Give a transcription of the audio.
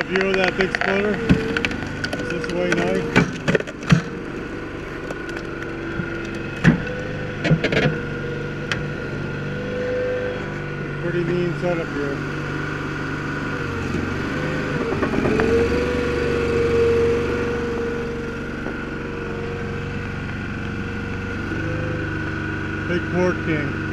view of that big splitter. Is this way nice? Pretty mean setup here. Big Port King.